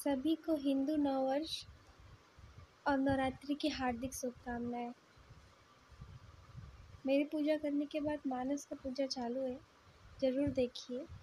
सभी को हिंदू नववर्ष और नवरात्रि की हार्दिक शुभकामनाएं। मेरी पूजा करने के बाद मानस का पूजा चालू है, ज़रूर देखिए।